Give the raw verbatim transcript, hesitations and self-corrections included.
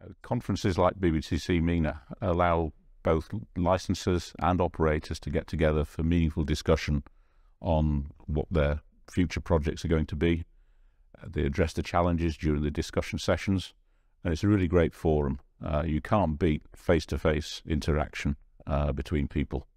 Conferences like B B T C MENA allow both licensors and operators to get together for meaningful discussion on what their future projects are going to be. They address the challenges during the discussion sessions, and it's a really great forum. Uh, you can't beat face-to-face interaction uh, between people.